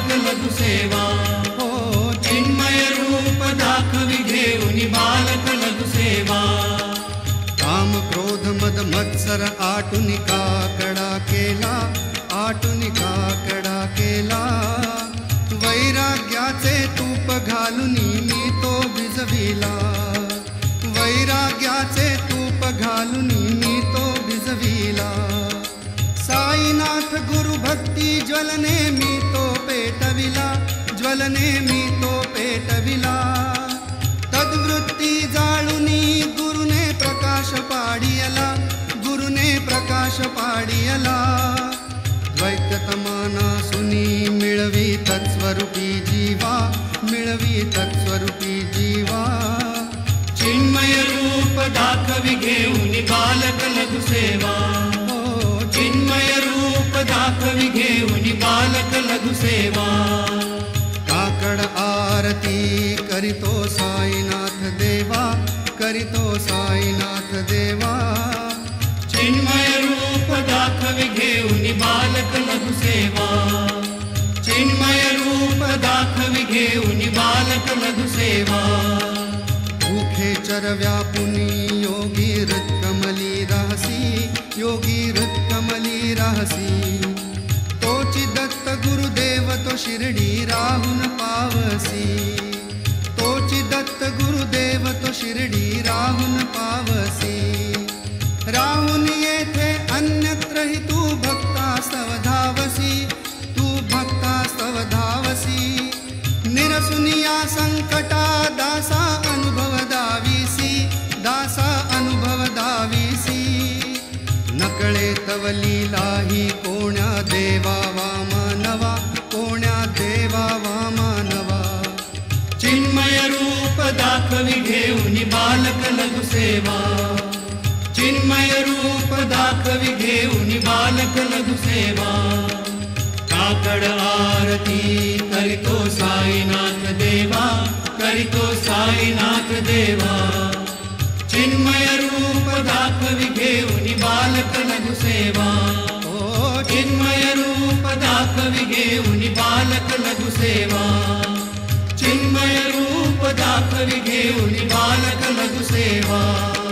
बालक लघु सेवा हो चिन्मय रूप दाखवी घेऊनी बालक लघु सेवा काम क्रोध मद मत्सर आटुनी काकडा केला आटुनी काकडा केला वैराग्याचे तूप घालुनी मी तो भिजविला वैराग्याचे तूप घालुनी मी तो भिजविला साईनाथ गुरु भक्ती ज्वलने मी तो पेटविला ज्वलने मी तो पेटविला तद्वृत्ती जाळुनी गुरुने प्रकाश पाडियला गुरुने प्रकाश पाडियला द्वैततमाना सुनी मिळवी तत्स्वरूपी जीवा मिळवी तत्स्वरूपी जीवा चिन्मय रूप दाखवी घेऊनी बालक लघु सेवा हो चिन्मय रूप दाखवी घेऊनी बालक लघु सेवा काकड आरती करितो साईनाथ देवा करितो साईनाथ देवा चिन्मय रूप दाखवी घेऊनी बालक लघु सेवा चिन्मय रूप दाखवी घेऊनी बालक लघु सेवा भूखे चर व्यापुनी योगी हृत्कमली रहसी योगी हृत्कमली रहसी तोची दत्त गुरुदेव तो शिरडी राहून पावसी तोची दत्त गुरुदेव तो शिरडी राहून पावसी राहून येथे अन्यत्रही तू भक्तास्तव धावसी तू भक्तास्तव धावसी निरसुनिया संकटा दासा अनुभव दावीसी दासा अनुभव दावीसी नकळे तव लीला ही कोण्या देवा वा मानवा कोण्या देवा वा मानवा चिन्मय रूप दाखवी घेऊनी बालक लघु सेवा चिन्मय रूप दाखवी घेऊनी बालक लघु सेवा काकड आरती करितो साईनाथ देवा करितो साईनाथ देवा चिन्मय रूप दाखवी घेऊनी बालक लघु सेवा ओ चिन्मय रूप दाखवी घेऊनी बालक लघु सेवा चिन्मय रूप दाखवी घेऊनी बालक लघु सेवा।